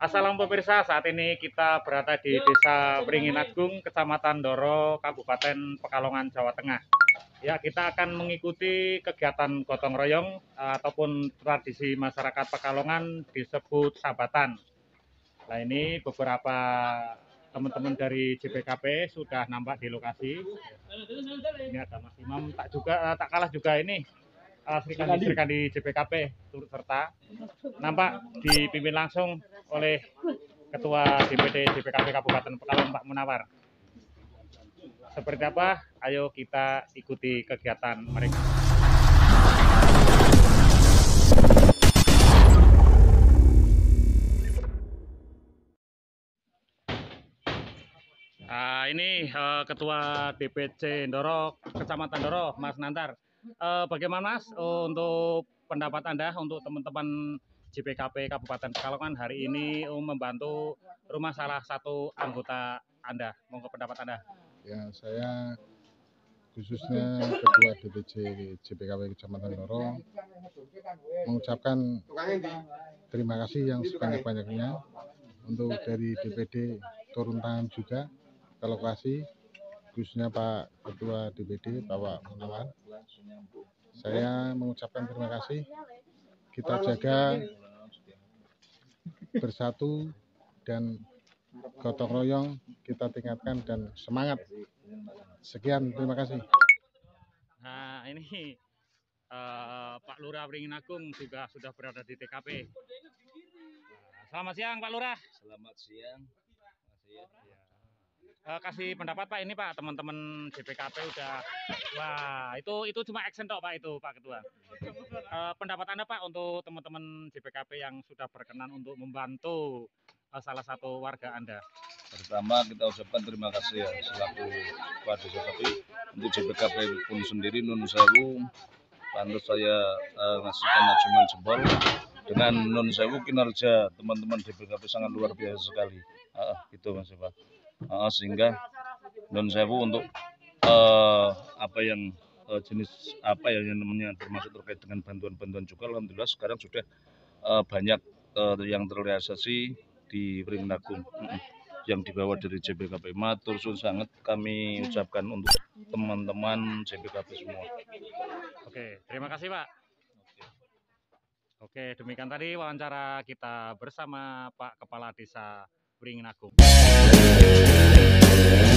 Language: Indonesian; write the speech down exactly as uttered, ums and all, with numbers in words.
Salam pemirsa, saat ini kita berada di Desa Wringin Agung, Kecamatan Ndoro, Kabupaten Pekalongan, Jawa Tengah. Ya, kita akan mengikuti kegiatan gotong royong ataupun tradisi masyarakat Pekalongan disebut sabatan. Nah, ini beberapa teman-teman dari J P K P sudah nampak di lokasi. Ini ada Mas Imam, tak juga tak kalah juga ini Sri Kandi J P K P turut serta nampak dipimpin langsung oleh Ketua D P D J P K P Kabupaten Pekalongan Pak Munawar. Seperti apa? Ayo kita ikuti kegiatan mereka. Nah, ini uh, Ketua D P C Ndoro, Kecamatan Ndoro, Mas Nantar. Uh, bagaimana Mas uh, untuk pendapat Anda untuk teman-teman J P K P Kabupaten Pekalongan hari ini um, membantu rumah salah satu anggota Anda? Monggo pendapat Anda. Ya, saya khususnya Ketua D P C J P K P Kecamatan Ndoro mengucapkan terima kasih yang sebanyak-banyaknya untuk dari D P D turun tangan juga ke lokasi, khususnya Pak Ketua D P D Bapak Munawar. Saya mengucapkan terima kasih. Kita jaga bersatu dan gotong royong kita tingkatkan dan semangat. Sekian, terima kasih. Nah, ini uh, Pak Lurah Wringin Agung juga sudah berada di T K P. Selamat siang Pak Lurah. Selamat siang. Ya. Uh, kasih pendapat Pak, ini Pak, teman-teman J P K P udah, wah itu itu cuma action tok Pak itu Pak Ketua. Uh, pendapat Anda Pak untuk teman-teman J P K P yang sudah berkenan untuk membantu uh, salah satu warga Anda. Pertama kita ucapkan terima kasih ya selaku Ketua D P K P untuk J P K P pun sendiri Nun Sewu, pantas saya uh, ngasihkan acuan jempol dengan Nun Sewu kinerja teman-teman D P K P sangat luar biasa sekali. Uh, gitu Mas Pak. Uh, sehingga Nun Sewu untuk uh, apa yang uh, jenis apa ya yang namanya termasuk terkait dengan bantuan-bantuan juga alhamdulillah sekarang sudah uh, banyak uh, yang terrealisasi di Wringin Agung uh, yang dibawa dari J P K P. Matur suwun sangat kami ucapkan untuk teman-teman J P K P semua. Oke, terima kasih Pak. Oke, demikian tadi wawancara kita bersama Pak Kepala Desa Wringin Agung.